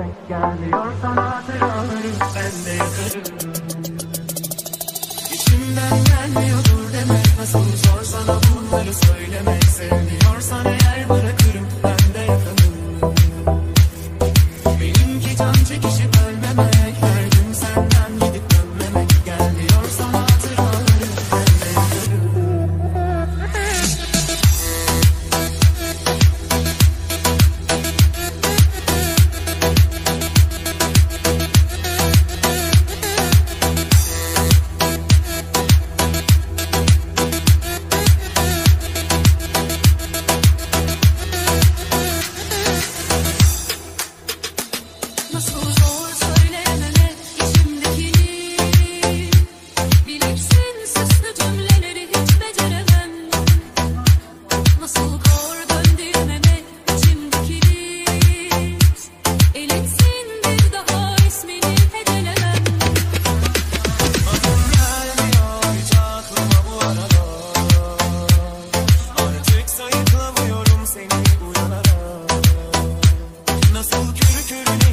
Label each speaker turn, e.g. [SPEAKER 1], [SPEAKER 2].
[SPEAKER 1] söylemek gelmiyorsan hatıralarım ben de yakarım. İçimden gelmiyordur demek, nasıl zor sana bunları söylemek. Sevmiyorsan eğer bırakırım ben de yakarım. Benimki can çekişip ölmemek, her gün senden gidip dönmemek. Gelmiyorsan hatıralarım ben de yakarım. Nasıl zor söylememek içimdekini, bilirsin süslü cümleleri hiç beceremem. Nasıl kor döndürmemek içimdekini, elitsin bir daha ismini hecelemem. Adın gelmiyor hiç aklıma bu aralar, artık sayıklamıyorum seni uyanara. Nasıl körü körüne